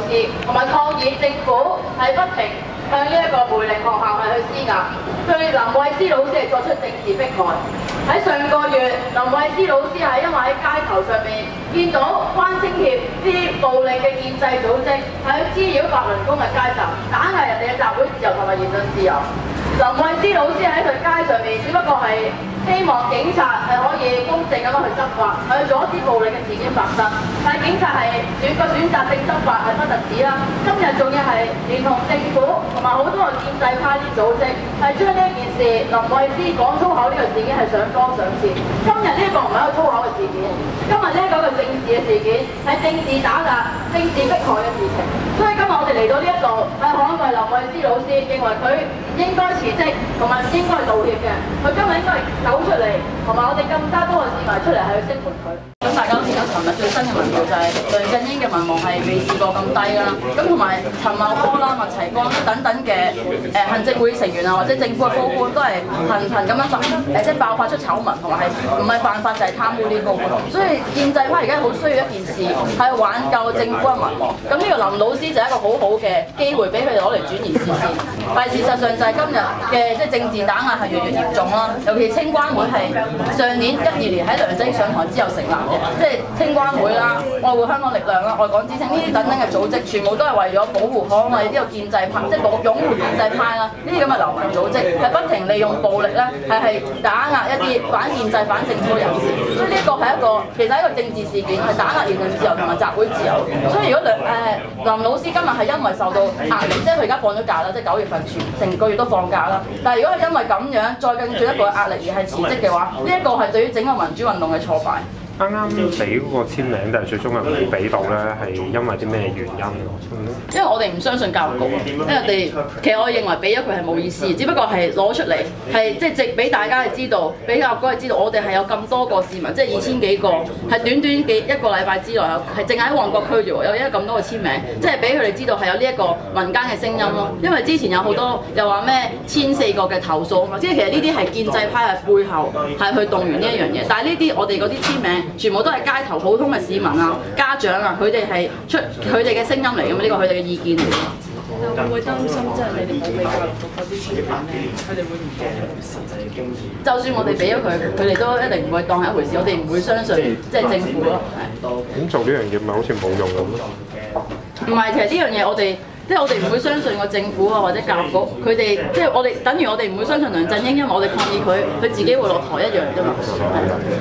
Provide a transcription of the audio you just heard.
示同埋抗議政府係不停向呢一個梅嶺學校係去施壓，對林慧思老師係作出政治迫害。喺上個月，林慧思老師係因為喺街頭上面見到關青協啲暴力嘅建制組織係去滋擾法輪功嘅街站，打壓人哋嘅集會自由同埋言論自由。林慧思老師喺佢街上面，只不過係希望警察係可以公正咁樣去執法，去阻止暴力嘅事件發生。但係警察係選擇性執法係不特止啦，今日仲要係連同政府同埋好多個建制派啲組織係將呢一件事林慧思講粗口呢個事件係上綱上線。今日呢一個唔係一個粗口嘅事件，今日呢一個係政治嘅事件，係政治打壓、政治迫害嘅事情。所以今日我哋嚟到呢一度係捍衛林慧思老師，認為佢應該辭職同埋應該道歉嘅。佢今日應該係走出嚟，同埋我哋更加多嘅市民出嚟係去聲援佢。咁大家都見到尋日最新嘅民調就係梁振英嘅民望係未試過咁低㗎啦。咁同埋陳茂波啦、麥齊光等等嘅行政會成員啊，或者政府嘅高官都係頻咁樣即係爆發出醜聞，同埋係唔係犯法就係貪污呢個。所以建制派而家好需要一件事係挽救政府嘅民望。咁呢個林老師就係一個好好嘅機會俾佢哋攞嚟轉移視線。但係事實上就係今日嘅即係政治打壓係越嚟越嚴重啦。尤其青關會係上年12年喺梁振英上台之後成立嘅，即係青關會啦、愛護香港力量啦、愛港之聲呢啲等等嘅組織，全部都係為咗保護捍衞呢個建制派，即係擁護建制派啦。呢啲咁嘅流氓組織係不停利用暴力咧，係打壓一啲反建制、反政府人士。所以呢個係一個其實係一個政治事件，係打壓言論自由同埋集會自由。所以如果林老師今日係因為受到壓力，即係佢而家放咗假啦，即係9月份成個月都放假啦。但係如果係因為咁樣再更進一步嘅壓力而係辭職嘅話，呢一個係對於整個民主運動嘅挫敗。 啱啱俾嗰個簽名，但係最終係冇俾到咧，係因為啲咩原因？ 因為我哋唔相信教育局，因為我哋其實我認為俾咗佢係冇意思，只不過係攞出嚟係即係直俾大家係知道，俾教育局係知道我哋係有咁多個市民，即係2000幾個，係短短一個禮拜之內有係淨係喺旺角區啫喎，有咁多個簽名，即係俾佢哋知道係有呢一個民間嘅聲音咯。因為之前有好多又話咩1400個嘅投訴啊嘛，即係其實呢啲係建制派嘅背後係去動員呢一樣嘢，但係呢啲我哋嗰啲簽名。全部都係街頭普通嘅市民啊、家長啊，佢哋係出佢哋嘅聲音嚟㗎嘛，呢個佢哋嘅意見嚟。 會唔會擔心即係你哋冇俾教育局嗰啲簽名咧，佢哋會唔驚？ 就算我哋俾咗佢，佢哋都一定唔會當係一回事，我哋唔會相信即係政府咯。 咁做呢樣嘢咪好似冇用咁咯？ 唔係，其實呢樣嘢我哋。即係我哋唔會相信個政府啊，或者教育局，佢哋即係我哋等於我哋唔會相信梁振英，因為我哋抗議佢自己會落台一樣啫嘛。